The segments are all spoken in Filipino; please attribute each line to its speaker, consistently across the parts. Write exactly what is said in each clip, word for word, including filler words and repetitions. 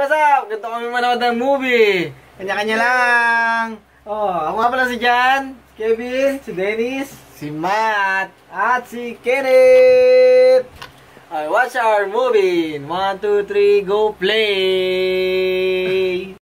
Speaker 1: what's up? Ganito kami manood ng movie. Kanya-kanya lang. Oh, ako nga pala si Jan, si Kevin, si Dennis, si Matt, at si Kenneth. I watch our movie. One, two, three, go play!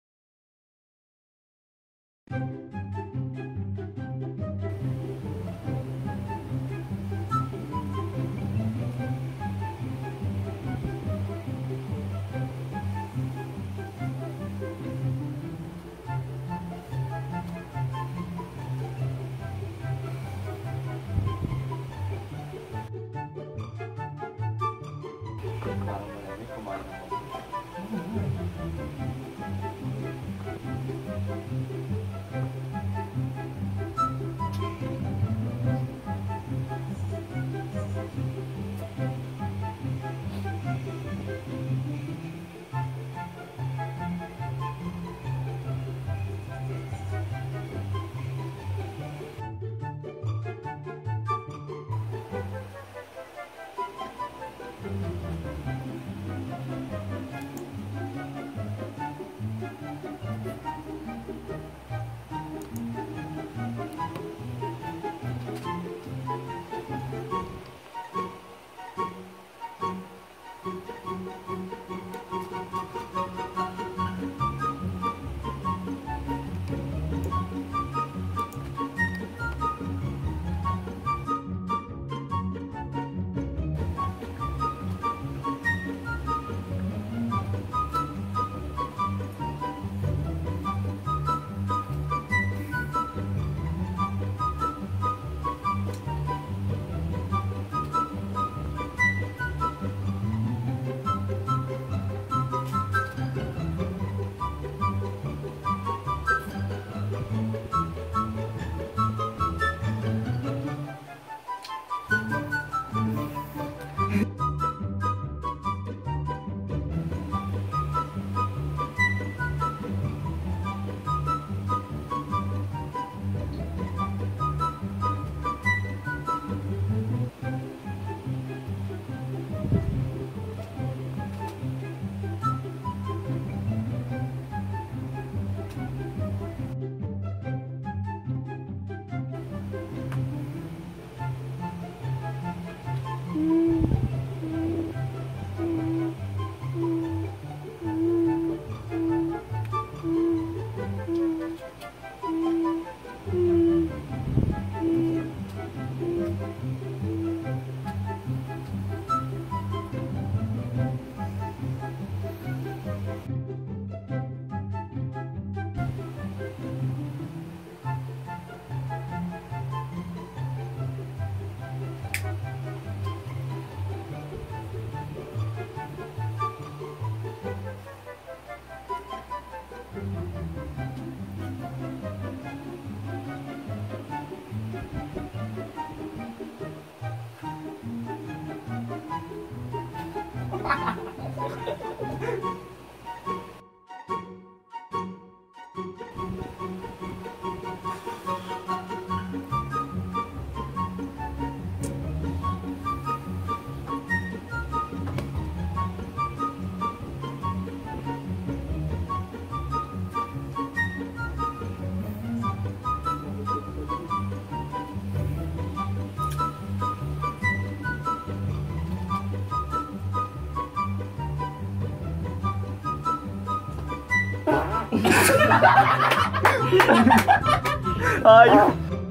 Speaker 2: Ayun.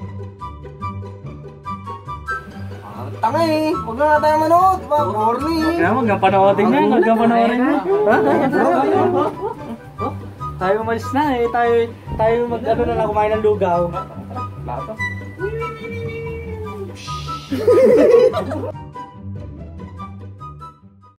Speaker 1: Ah, tanga eh. Huwag na nga tayo manood. Diba? Corny.
Speaker 2: Kaya huwag nga panoorin niya. Huwag nga panoorin niya. Tayo umalis na eh. Tayo, tayo mag ano na lang kumain ng lugaw. Lato.